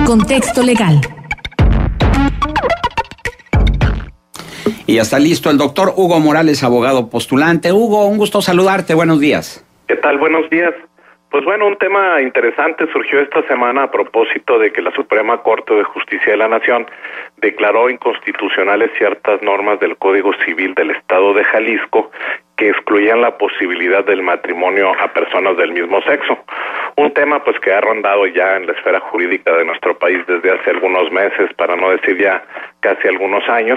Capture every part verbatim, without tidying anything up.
Contexto legal. Y ya está listo el doctor Hugo Morales, abogado postulante. Hugo, un gusto saludarte. Buenos días. ¿Qué tal? Buenos días. Pues bueno, un tema interesante surgió esta semana a propósito de que la Suprema Corte de Justicia de la Nación declaró inconstitucionales ciertas normas del Código Civil del Estado de Jalisco que excluían la posibilidad del matrimonio a personas del mismo sexo. Un tema pues que ha rondado ya en la esfera jurídica de nuestro país desde hace algunos meses, para no decir ya casi algunos años,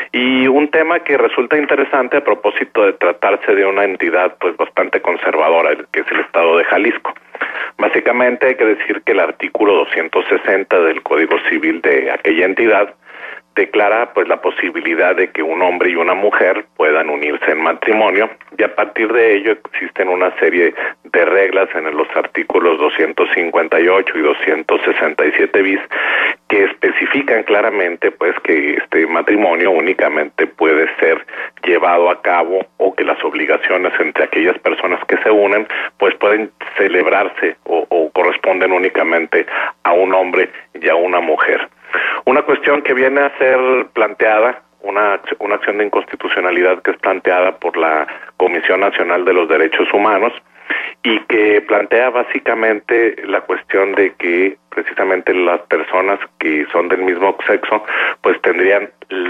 y un tema que resulta interesante a propósito de tratarse de una entidad pues bastante conservadora, que es el Estado de Jalisco. Básicamente hay que decir que el artículo doscientos sesenta del Código Civil de aquella entidad declara pues la posibilidad de que un hombre y una mujer puedan unirse en matrimonio, y a partir de ello existen una serie de reglas en los artículos doscientos cincuenta y ocho y doscientos sesenta y siete bis que especifican claramente pues que este matrimonio únicamente puede ser llevado a cabo, o que las obligaciones entre aquellas personas que se unen pues pueden celebrarse o, o corresponden únicamente a un hombre y a una mujer. Una cuestión que viene a ser planteada, una, una acción de inconstitucionalidad que es planteada por la Comisión Nacional de los Derechos Humanos, y que plantea básicamente la cuestión de que precisamente las personas que son del mismo sexo pues tendrían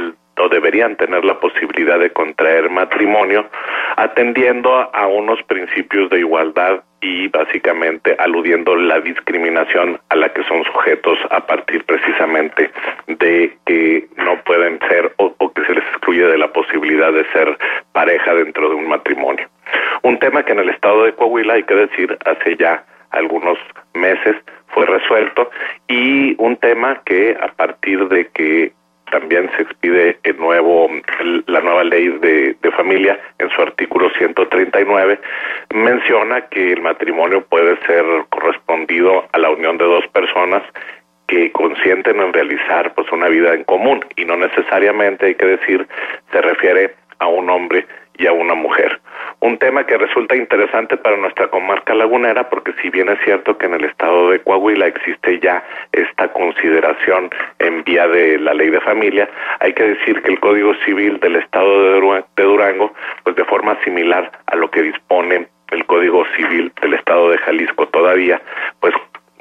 o deberían tener la posibilidad de contraer matrimonio, atendiendo a unos principios de igualdad y básicamente aludiendo la discriminación a la que son sujetos a partir precisamente de que no pueden ser o, o que se les excluye de la posibilidad de ser pareja dentro de un matrimonio. Un tema que en el estado de Coahuila, hay que decir, hace ya algunos meses fue resuelto, y un tema que a partir de que también se expide el nuevo, la nueva ley de, de familia en su artículo ciento treinta y nueve, menciona que el matrimonio puede ser correspondido a la unión de dos personas que consienten en realizar pues una vida en común, y no necesariamente, hay que decir, se refiere a un hombre y a una mujer. Un tema que resulta interesante para nuestra comarca lagunera, porque si bien es cierto que en el estado de Coahuila existe ya esta consideración en vía de la ley de familia, hay que decir que el Código Civil del estado de Durango, pues de forma similar a lo que dispone el Código Civil del estado de Jalisco todavía, pues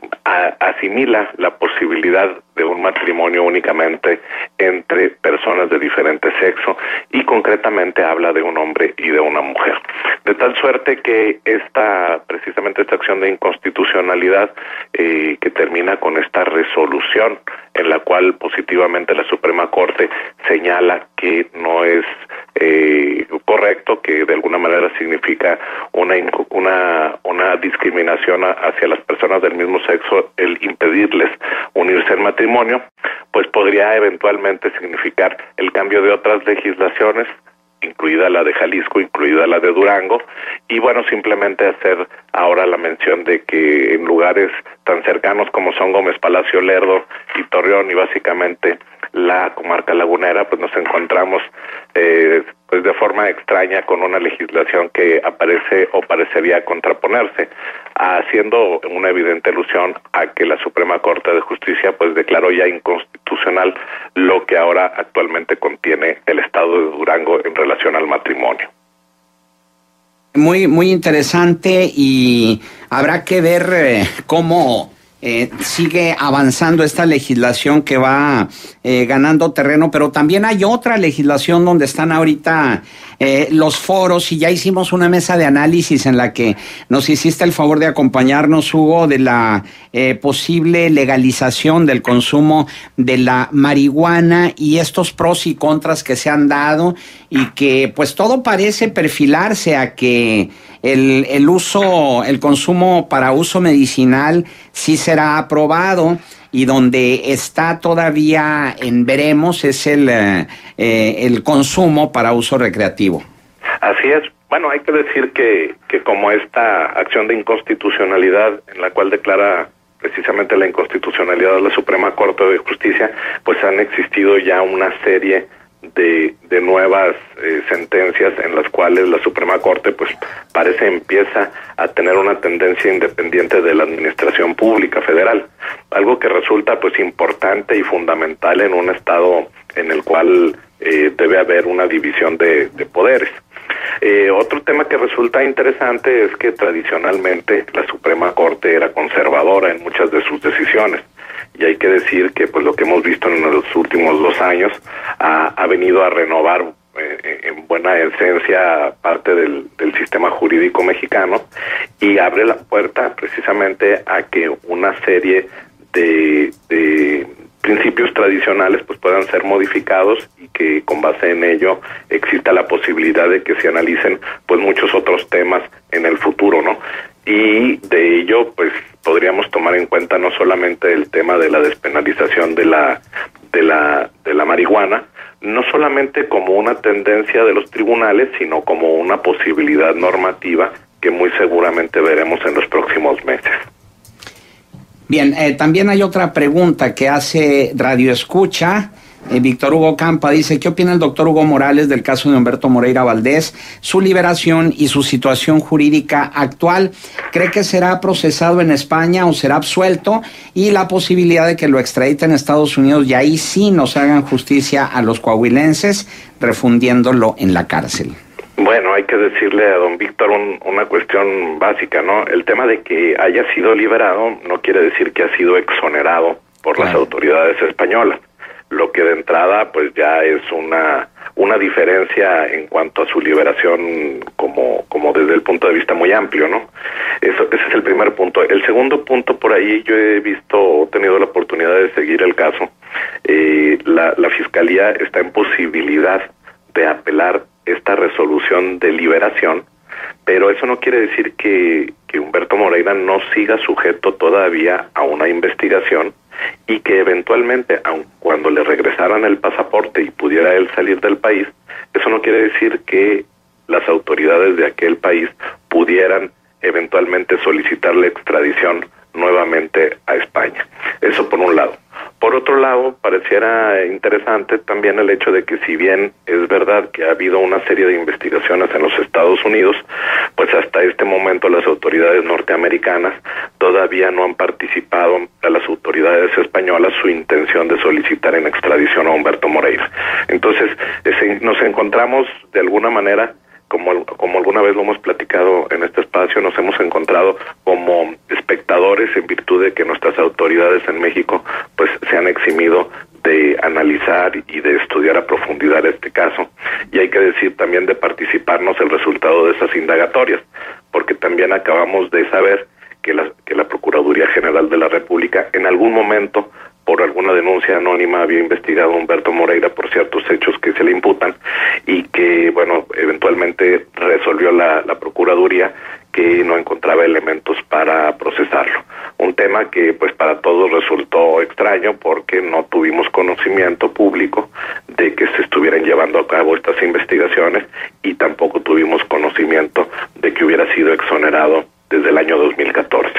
a, asimila la posibilidad de un matrimonio únicamente entre personas de diferente sexo, y concretamente habla de un hombre y de una mujer. De tal suerte que esta, precisamente esta acción de inconstitucionalidad eh, que termina con esta resolución en la cual positivamente la Suprema Corte señala que no es eh, correcto, que de alguna manera significa una una una discriminación hacia las personas del mismo sexo el impedirles unirse en matrimonio, pues podría eventualmente significar el cambio de otras legislaciones, incluida la de Jalisco, incluida la de Durango, y bueno, simplemente hacer ahora la mención de que en lugares tan cercanos como son Gómez Palacio, Lerdo y Torreón, y básicamente la comarca lagunera, pues nos encontramos eh, pues de forma extraña con una legislación que aparece o parecería contraponerse, haciendo una evidente alusión a que la Suprema Corte de Justicia pues declaró ya inconstitucional lo que ahora actualmente contiene el estado de Durango en relación al matrimonio. Muy, muy interesante, y habrá que ver eh, cómo eh, sigue avanzando esta legislación que va eh, ganando terreno, pero también hay otra legislación donde están ahorita eh, los foros, y ya hicimos una mesa de análisis en la que nos hiciste el favor de acompañarnos, Hugo, de la eh, posible legalización del consumo de la marihuana y estos pros y contras que se han dado, y que pues todo parece perfilarse a que el, el uso, el consumo para uso medicinal sí será aprobado, y donde está todavía en veremos es el, eh, el consumo para uso recreativo. Así es. Bueno, hay que decir que, que como esta acción de inconstitucionalidad en la cual declara precisamente la inconstitucionalidad de la Suprema Corte de Justicia, pues han existido ya una serie de, de nuevas eh, sentencias en las cuales la Suprema Corte pues parece empieza a tener una tendencia independiente de la administración pública federal. algo que resulta pues importante y fundamental en un estado en el cual eh, debe haber una división de, de poderes. Eh, otro tema que resulta interesante es que tradicionalmente la Suprema Corte era conservadora en muchas de sus decisiones, y hay que decir que pues lo que hemos visto en los últimos dos años ha, ha venido a renovar eh, en buena esencia parte del, del sistema jurídico mexicano, y abre la puerta precisamente a que una serie de, de principios tradicionales pues puedan ser modificados, y que con base en ello exista la posibilidad de que se analicen pues muchos otros temas en el futuro, ¿no? Y de ello pues podríamos tomar en cuenta no solamente el tema de la despenalización de la de la de la marihuana, no solamente como una tendencia de los tribunales, sino como una posibilidad normativa que muy seguramente veremos en los próximos meses. Bien, eh, también hay otra pregunta que hace Radio Escucha. Eh, Víctor Hugo Campa dice, ¿qué opina el doctor Hugo Morales del caso de Humberto Moreira Valdés, su liberación y su situación jurídica actual? ¿Cree que será procesado en España o será absuelto? Y la posibilidad de que lo extraditen a Estados Unidos y ahí sí nos hagan justicia a los coahuilenses, refundiéndolo en la cárcel. Bueno, hay que decirle a don Víctor un, una cuestión básica, ¿no? El tema de que haya sido liberado no quiere decir que ha sido exonerado por claro. las autoridades españolas, lo que de entrada pues ya es una una diferencia en cuanto a su liberación como como desde el punto de vista muy amplio, ¿no? Eso, ese es el primer punto. El segundo punto, por ahí yo he visto, he tenido la oportunidad de seguir el caso. Eh, la, la Fiscalía está en posibilidad de apelar esta resolución de liberación, pero eso no quiere decir que, que Humberto Moreira no siga sujeto todavía a una investigación, y que eventualmente, aun cuando le regresaran el pasaporte y pudiera él salir del país, eso no quiere decir que las autoridades de aquel país pudieran eventualmente solicitar la extradición nuevamente a España. Eso por un lado. Por otro lado, pareciera interesante también el hecho de que, si bien es verdad que ha habido una serie de investigaciones en los Estados Unidos, pues hasta este momento las autoridades norteamericanas todavía no han participado a las autoridades españolas su intención de solicitar en extradición a Humberto Moreira. Entonces, ese, nos encontramos de alguna manera, como, como alguna vez lo hemos platicado en este espacio, nos hemos encontrado como espectadores en virtud de que nuestras autoridades en México pues se han eximido de analizar y de estudiar a profundidad este caso, y hay que decir también de participarnos el resultado de esas indagatorias, porque también acabamos de saber que la, que la Procuraduría General de la República en algún momento, por alguna denuncia anónima, había investigado a Humberto Moreira por ciertos hechos que se le imputan, y que, bueno, eventualmente resolvió la, la Procuraduría que no encontraba elementos para procesarlo. Un tema que pues para todos resultó extraño, porque no tuvimos conocimiento público de que se estuvieran llevando a cabo estas investigaciones, y tampoco tuvimos conocimiento de que hubiera sido exonerado desde el año dos mil catorce.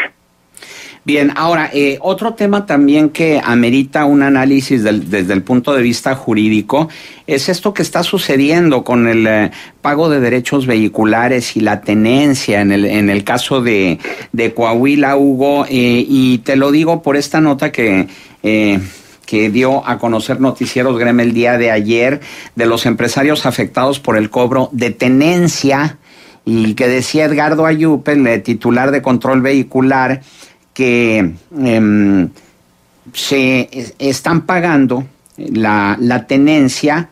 Bien, ahora, eh, otro tema también que amerita un análisis del, desde el punto de vista jurídico es esto que está sucediendo con el eh, pago de derechos vehiculares y la tenencia en el en el caso de, de Coahuila, Hugo, eh, y te lo digo por esta nota que... Eh, que dio a conocer Noticieros Greme el día de ayer, de los empresarios afectados por el cobro de tenencia, y que decía Edgardo Ayupe, el titular de Control Vehicular, que eh, se están pagando la, la tenencia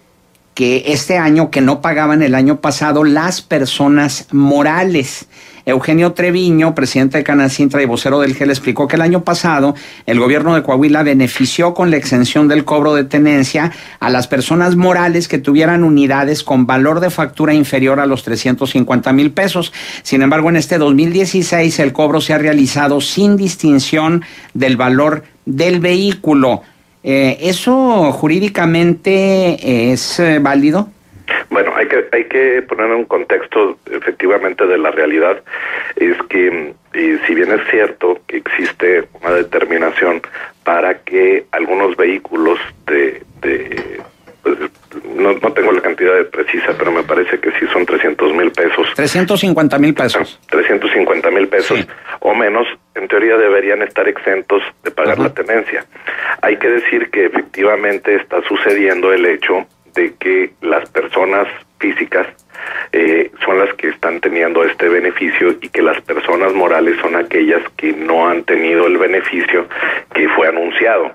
que este año, que no pagaban el año pasado las personas morales. Eugenio Treviño, presidente de Canacintra y vocero del G E L, explicó que el año pasado el gobierno de Coahuila benefició con la exención del cobro de tenencia a las personas morales que tuvieran unidades con valor de factura inferior a los trescientos cincuenta mil pesos. Sin embargo, en este dos mil dieciséis el cobro se ha realizado sin distinción del valor del vehículo. Eh, ¿Eso jurídicamente es eh, válido? Bueno, hay que hay que poner un contexto efectivamente de la realidad. Es que eh, si bien es cierto que existe una determinación para que algunos vehículos de, de pues, no, no tengo la cantidad de precisa, pero me parece que sí son trescientos mil pesos. trescientos cincuenta mil pesos. trescientos cincuenta mil pesos, sí, o menos, en teoría teoría deberían estar exentos de pagar Ajá. la tenencia. Hay que decir que efectivamente está sucediendo el hecho de que las personas físicas eh, son las que están teniendo este beneficio y que las personas morales son aquellas que no han tenido el beneficio que fue anunciado.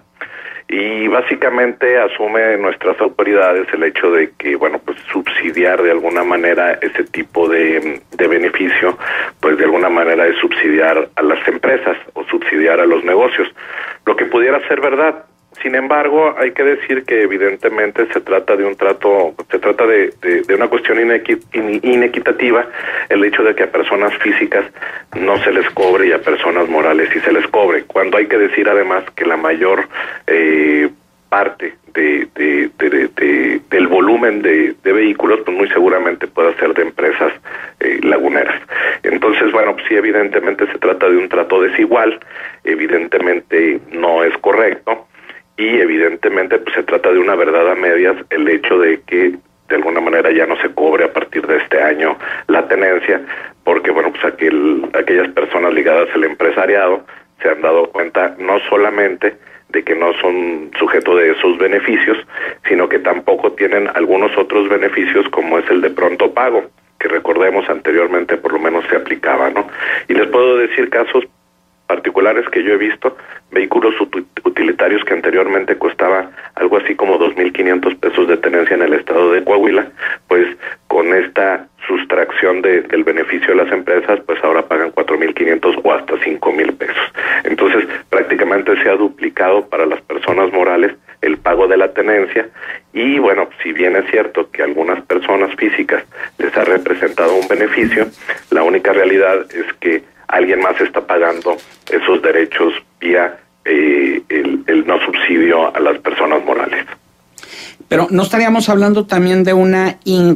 Y básicamente asume nuestras autoridades el hecho de que, bueno, pues subsidiar de alguna manera ese tipo de, de beneficio, pues de alguna manera es subsidiar a las empresas o subsidiar a los negocios, lo que pudiera ser verdad. Sin embargo, hay que decir que evidentemente se trata de un trato, se trata de, de, de una cuestión inequi, in, inequitativa, el hecho de que a personas físicas no se les cobre y a personas morales sí se les cobre, cuando hay que decir además que la mayor eh, parte de, de, de, de, de, del volumen de, de vehículos, pues muy seguramente puede ser de empresas eh, laguneras. Entonces, bueno, pues sí, evidentemente se trata de un trato desigual, evidentemente no es correcto. Y evidentemente pues se trata de una verdad a medias el hecho de que de alguna manera ya no se cobre a partir de este año la tenencia, porque bueno, pues aquel, aquellas personas ligadas al empresariado se han dado cuenta no solamente de que no son sujeto de esos beneficios, sino que tampoco tienen algunos otros beneficios como es el de pronto pago, que recordemos anteriormente por lo menos se aplicaba, ¿no? Y les puedo decir casos particulares que yo he visto, vehículos utilitarios que anteriormente costaba algo así como dos mil quinientos pesos de tenencia en el estado de Coahuila, pues con esta sustracción de, del beneficio de las empresas, pues ahora pagan cuatro mil quinientos o hasta cinco mil pesos. Entonces, prácticamente se ha duplicado para las personas morales el pago de la tenencia y bueno, si bien es cierto que a algunas personas físicas les ha representado un beneficio, la única realidad es que alguien más está pagando esos derechos vía eh, el, el no subsidio a las personas morales. Pero ¿no estaríamos hablando también de una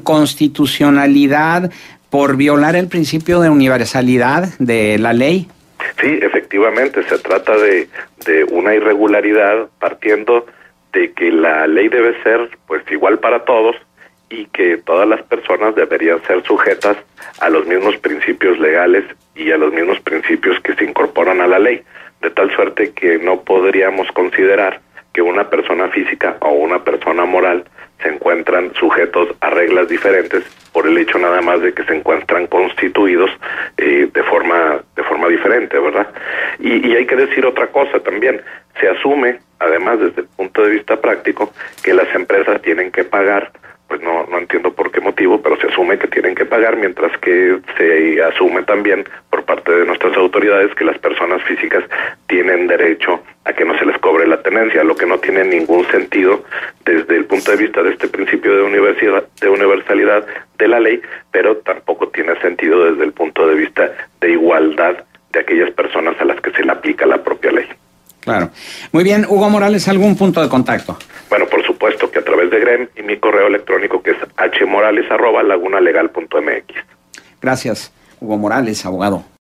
inconstitucionalidad por violar el principio de universalidad de la ley? Sí, efectivamente, se trata de, de una irregularidad partiendo de que la ley debe ser pues igual para todos y que todas las personas deberían ser sujetas a los mismos principios legales y a los mismos principios que se incorporan a la ley, de tal suerte que no podríamos considerar que una persona física o una persona moral se encuentran sujetos a reglas diferentes por el hecho nada más de que se encuentran constituidos eh, de forma de forma diferente, ¿verdad? Y, y hay que decir otra cosa también, se asume, además desde el punto de vista práctico, que las empresas tienen que pagar, pues no, no entiendo por qué motivo, pero se asume que tienen que pagar, mientras que se asume también por parte de nuestras autoridades que las personas físicas tienen derecho a que no se les cobre la tenencia, lo que no tiene ningún sentido desde el punto de vista de este principio de universidad, de universalidad de la ley, pero tampoco tiene sentido desde el punto de vista de igualdad de aquellas personas a las que se le aplica la propia ley. Claro. Muy bien, Hugo Morales, ¿algún punto de contacto? Bueno, por supuesto que a través de Grem y mi correo electrónico que es hmorales arroba lagunalegal punto mx. Gracias, Hugo Morales, abogado.